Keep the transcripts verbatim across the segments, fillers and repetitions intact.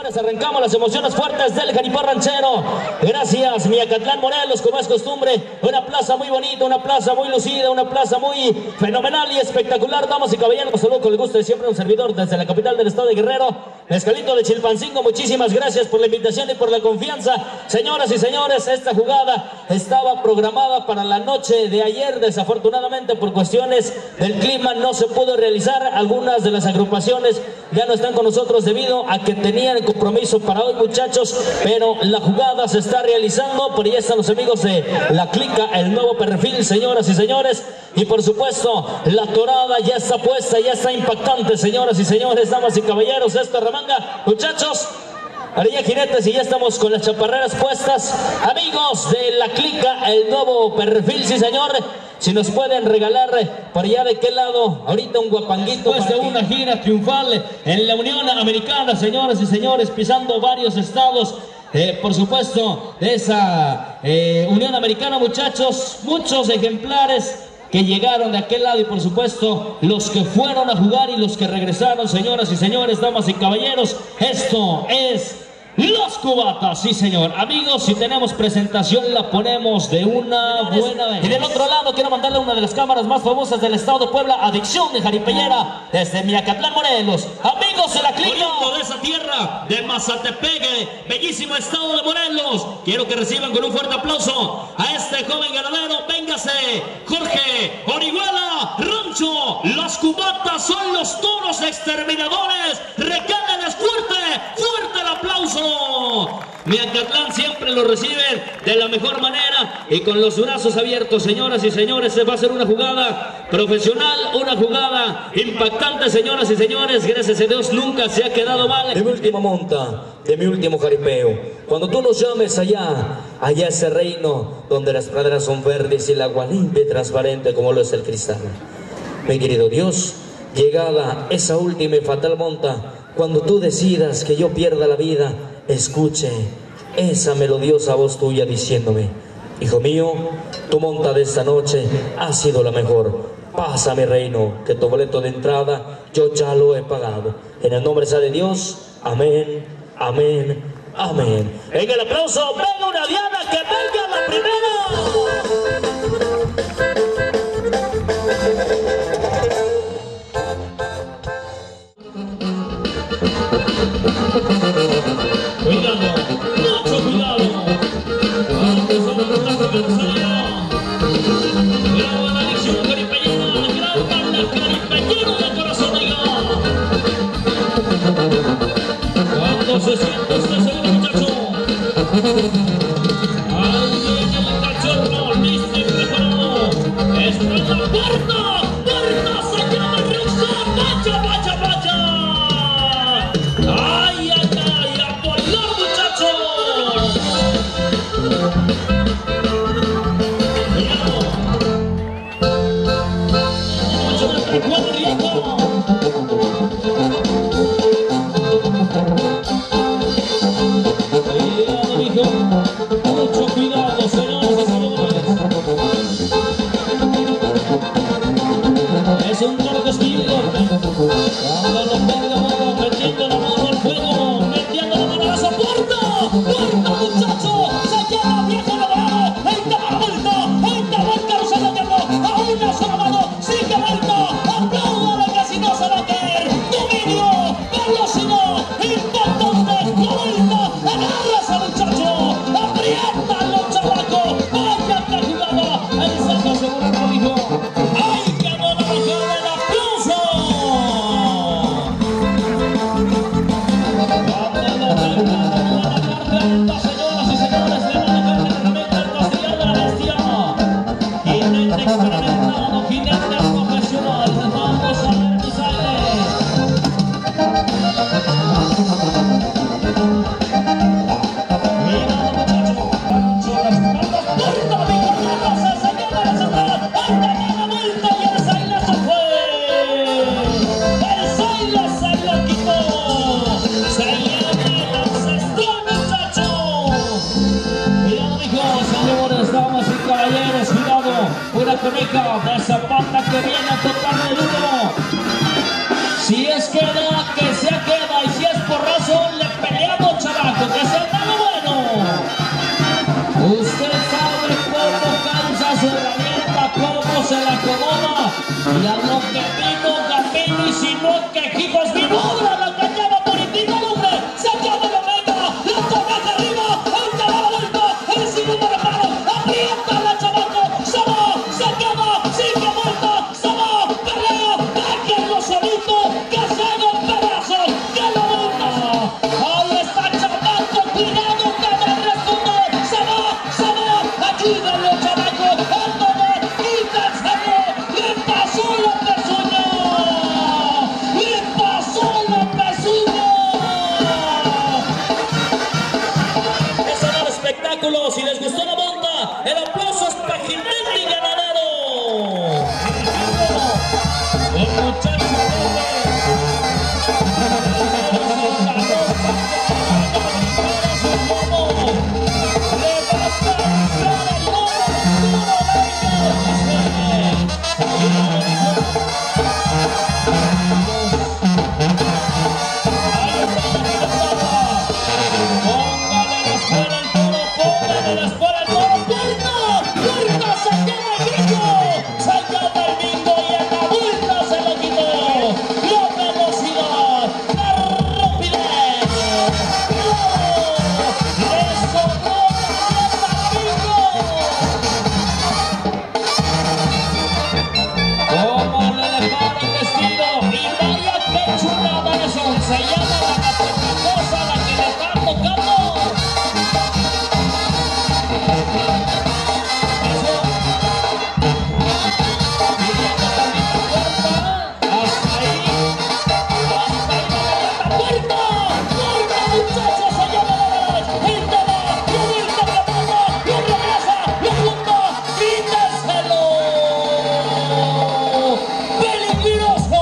señores, arrancamos las emociones fuertes del Jaripeo Ranchero. Gracias, Miacatlán, Morelos, como es costumbre. Una plaza muy bonita, una plaza muy lucida, una plaza muy fenomenal y espectacular. Damas y caballeros, los saludo con el gusto de siempre un servidor desde la capital del estado de Guerrero, Mezcalito de Chilpancingo. Muchísimas gracias por la invitación y por la confianza. Señoras y señores, esta jugada estaba programada para la noche de ayer. Desafortunadamente, por cuestiones del clima, no se pudo realizar. Algunas de las agrupaciones ya no están con nosotros debido a que tenían el compromiso para hoy, muchachos, pero la jugada se está realizando. Por ahí están los amigos de La Clica, el nuevo perfil, señoras y señores, y por supuesto la torada ya está puesta, ya está impactante, señoras y señores, damas y caballeros. Esta remanga, muchachos, Arilla Jinetes, y ya estamos con las chaparreras puestas. Amigos de La Clica, el nuevo perfil, sí señor. Si nos pueden regalar por allá de qué lado, ahorita un guapanguito. Después de una gira triunfal en la Unión Americana, señoras y señores, pisando varios estados, eh, por supuesto, de esa eh, Unión Americana, muchachos, muchos ejemplares que llegaron de aquel lado y por supuesto los que fueron a jugar y los que regresaron, señoras y señores, damas y caballeros. Esto es Los Cubatas, sí señor. Amigos, si tenemos presentación la ponemos de una buena vez. Y del otro lado quiero mandarle una de las cámaras más famosas del estado de Puebla, Adicción de Jaripellera, desde Miacatlán, Morelos. Amigos de La Clica, de esa tierra de Mazatepeque, bellísimo estado de Morelos, quiero que reciban con un fuerte aplauso a este joven ganadero. Véngase, Jorge Orihuela Rancho. Los Cubatas son los toros exterminadores. Recálenles fuerte, fuerte el aplauso. Miacatlán siempre lo reciben de la mejor manera y con los brazos abiertos, señoras y señores. Se va a hacer una jugada profesional, una jugada impactante, señoras y señores. Gracias a Dios nunca se ha quedado mal. De mi última monta, de mi último jaripeo, cuando tú nos llames allá, allá ese reino donde las praderas son verdes y el agua limpia y transparente como lo es el cristal. Mi querido Dios, llegada esa última y fatal monta, cuando tú decidas que yo pierda la vida, escuche esa melodiosa voz tuya diciéndome: hijo mío, tu monta de esta noche ha sido la mejor. Pasa, mi reino, que tu boleto de entrada yo ya lo he pagado. En el nombre de Dios, amén, amén, amén. Venga el aplauso, venga una diana, que venga la primera. Cuidado, mucho cuidado. Vamos a buscar la salida. Graba la adicción jaripellera, graba la jaripellera de corazón de gas. Cuando se siente usted seguro, muchacho. Ahí viene el cachorro, listo y preparado. Está en la puerta, puerta, se llama el Rexo. Vaya, vaya, vaya. Ay, ay, ay, a volar, muchacho. Cuidado. Cuidado, riesgo. Cuidado, hijo. Mucho cuidado, señores y señores. Es un toro castillo. Cuando lo pega mano, metiendo la mano al fuego, metiendo la mano a esa puerta. ¡Puerta, muchacho! Se llama viejo labrado. ¡Ahí está la vuelta! ¡Ahí está el carrusel de diablo! ¡A una sola mano! ¡Sigue vuelta! ¡Apláudale que si no se va a caer! ¡Dominio! ¡Velocidad! ¡Impactante! ¡Vuelta! ¡Agárrese, muchacho! ¡Apriétalo, chavaco! ¡Vaya que jugada! ¡El saco seguro no dijo! ¡Ay, que no la bajó el aplauso! Señoras y señores, le van a dejar la herramienta al costillar de la bestia. Jinete experimentado, jinete profesional. Vamos a ver tus aires. Mira, muchacho, Pancho, las manos, puerta, mi carnal, se señala la central. ¡Ahí te da la vuelta y el Saila se fue! ¡El Saila se lo quitó! ¡Se llama el ancestral, muchacho! Cuidado, mijos, señores, damas y caballeros, cuidado, una coneja de Zapata que viene a tocarle duro. Si es que da, que se queda, y si es porrazo, le peleamos. su herramienta, cómo se la acomoda. Y a lo que vino camino, y si no, que hijos mi obra, la cañada politica, hombre, se acaba la meta, la toca arriba, el da la vuelta, el segundo reparo, aprieta la chamaco, se va, se acaba, sigue vuelta, se va, pelea, déjenlo solito, que se haga un pedazo, que lo vuelta. Ahí está chamaco, cuidado, que me responde, se va, se va, ayúdenlo chamaco, ándale, quítenselo, le pasó la pezuña, le pasó la pezuña. Ese era el espectáculo. Si les gustó la banda, el aplauso es para Jiménez Ganadero. El muchacho se llama la caprichosa, la que le está tocando. Eso. Y la tantita puerta. Hasta ahí. Hasta ahí la puerta. Puerta, muchachos, se llama la verdad. El tema, lo vuelta, la manda, lo regresa, lo junta. Quítenselo. Peligroso.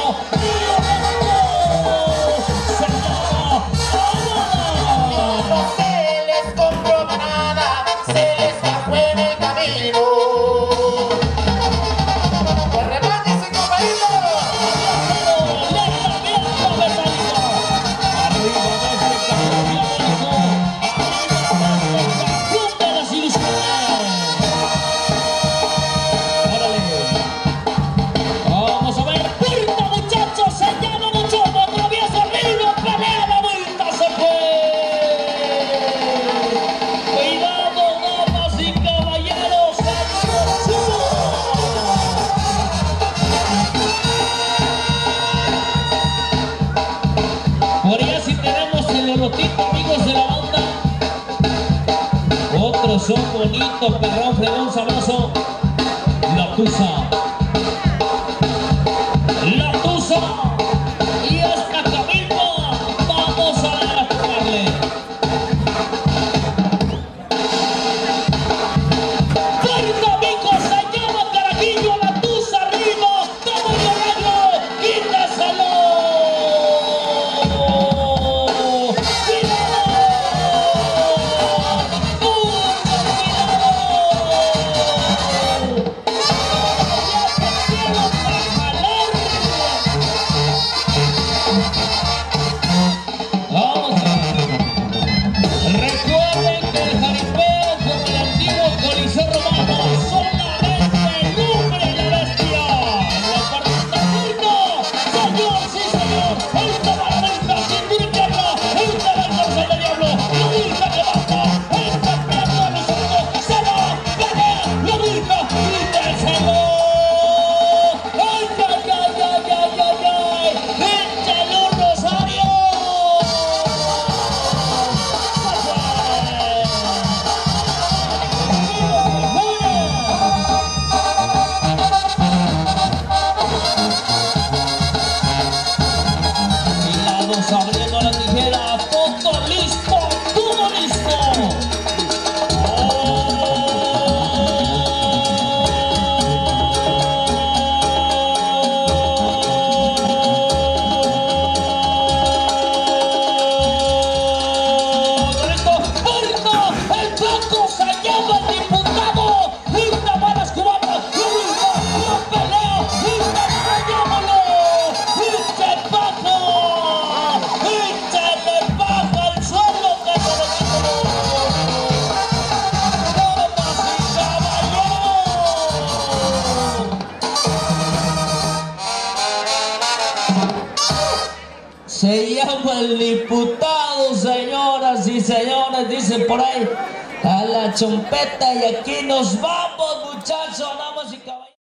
Amigos de la banda, otros son bonitos, perrón, fregón, sabroso. La Tusa, la Tusa y hasta Cabildo. Vamos a ver a tocarle. Puerto Rico se llama Carajillo, la Tusa arriba, todo el arreglo, quíteselo. Yeah. Se llama el diputado, señoras y señores, dice por ahí, a la chompeta, y aquí nos vamos, muchachos, damas y caballeros.